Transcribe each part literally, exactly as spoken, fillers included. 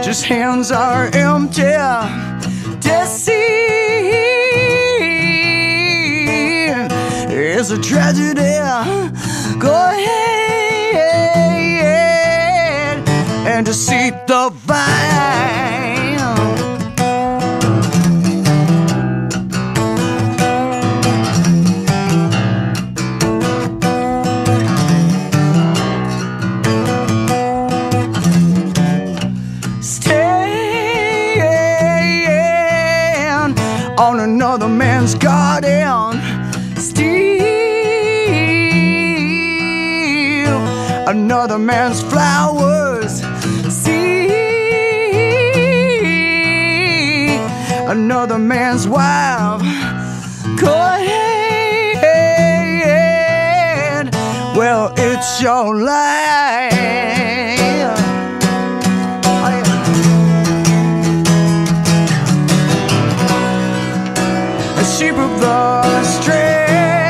just hands are empty. Deceit is a tragedy. Go ahead and deceit the vine. On another man's garden, steal another man's flowers, see another man's wife. Go ahead, well, it's your life. Sheep of the stray,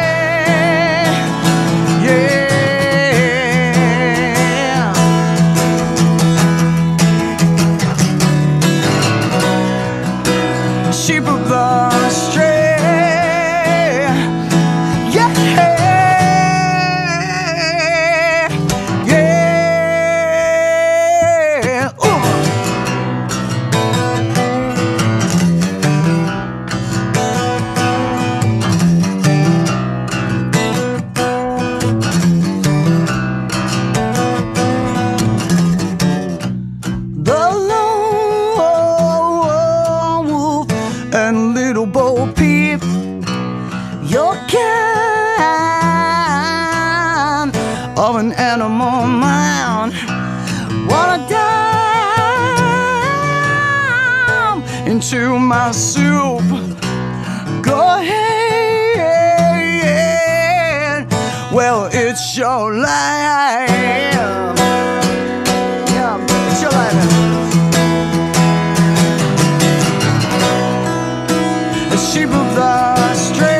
yeah. Sheep of the stray, yeah, yeah. Ooh. You're kind of an animal mind. Wanna dive into my soup? Go ahead, well, it's your life. Yeah, it's your life. The sheep of the stray.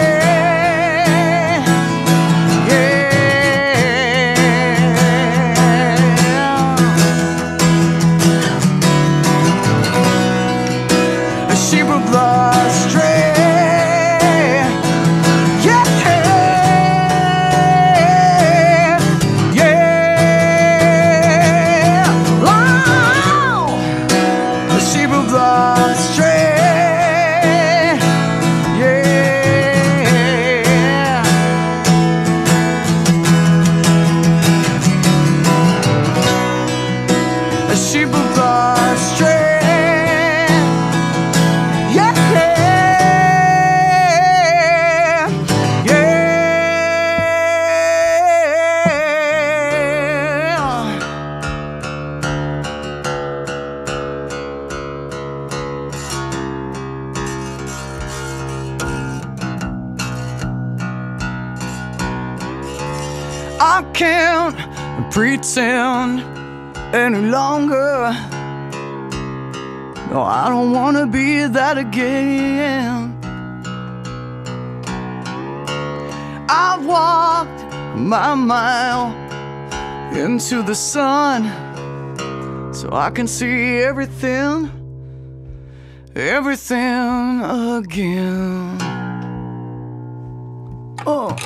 Sheep of the stray, yeah, yeah. I can't pretend any longer. No, I don't wanna be that again. I've walked my mile into the sun so I can see everything, everything again. Oh.